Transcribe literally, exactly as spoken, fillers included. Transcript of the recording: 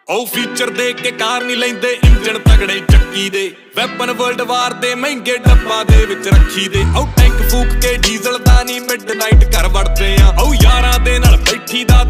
ਉਹ ਫੀਚਰ ਦੇ ਕੇ ਕਾਰ ਨਹੀਂ ਲੈਂਦੇ ਇੰਜਣ ਤਗੜੇ ਚੱਕੀ ਦੇ ਵੈਪਨ ਵਰਲਡ ਵਾਰ ਦੇ ਮਹਿੰਗੇ ਡੱਬਾਂ ਦੇ ਵਿੱਚ ਰੱਖੀ ਦੇ ਉਹ ਟੈਂਕ ਫੂਕ ਕੇ ਡੀਜ਼ਲ ਦਾ ਨਹੀਂ ਮਿਡਨਾਈਟ ਘਰ ਵੜਦੇ ਆ ਉਹ ਯਾਰਾਂ ਦੇ ਨਾਲ ਬੈਠੀ ਦਾ